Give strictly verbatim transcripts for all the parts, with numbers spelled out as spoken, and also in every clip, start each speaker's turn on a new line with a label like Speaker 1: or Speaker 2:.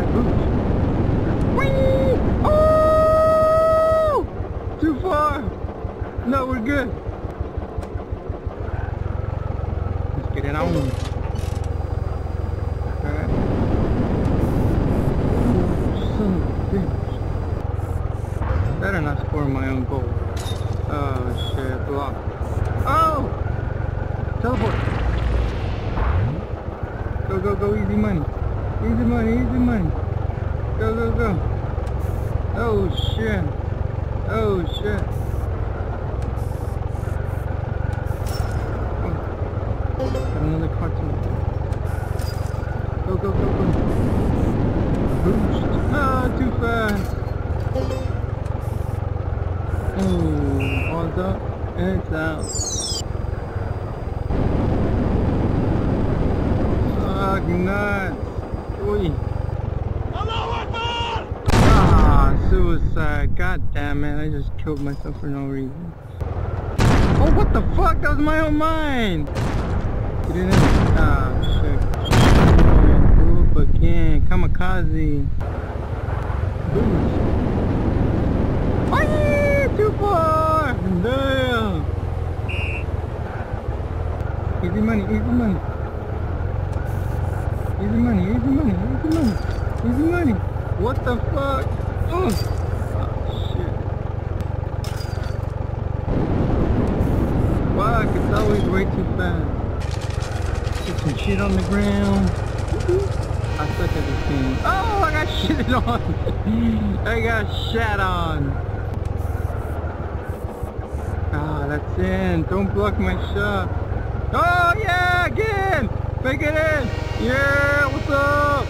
Speaker 1: Whee! Oh! Too far! No, we're good. Let's get it on. Alright. Son of a bitch. Better not score my own goal. Oh shit, block. Oh! Teleport! Go, go, go, easy money. Easy money, easy money. Go, go, go. Oh shit. Oh shit. Oh. Got another cartoon. Go, go, go, go. Boost. Ah, too fast. Oh, all's up and it's out. Fuck nuts. Oi. Ah, suicide. God damn it. I just killed myself for no reason. Oh, what the fuck? That was my own mind. Get it in. Ah, shit. Oop again. Kamikaze. Boost. Oh, too far. Damn. Easy money. Easy money. Easy money, easy money, easy money, easy money. What the fuck? Oh, oh shit. Fuck, it's always way too fast. Get some shit on the ground. I suck at this game. Oh, I got shit on. I got shat on. Ah, that's in. Don't block my shot. Oh yeah, again. Make it in. Yeah, what's up?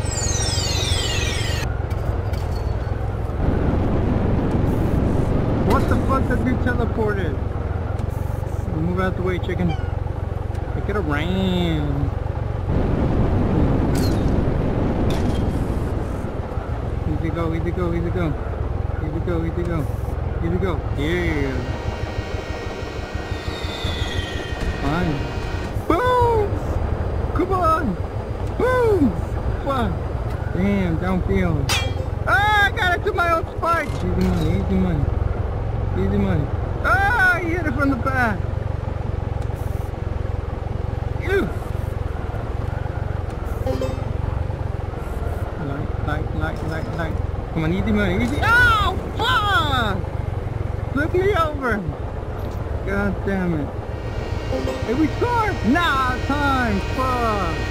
Speaker 1: What the fuck did you teleported? Move out the way, chicken. Make it around. Easy go, easy go, easy go. Easy go, easy go. Easy go. Yeah. Fine. Boom! Come on! Boom! Fuck! Damn, downfield. Ah, I got it to my own spike! Easy money, easy money. Easy money. Ah, he hit it from the back! Ew! Light, light, light, light, light. Come on, easy money, easy. Oh, fuck! Flip me over! God damn it. Hey, we scored! Nah, time! Fuck!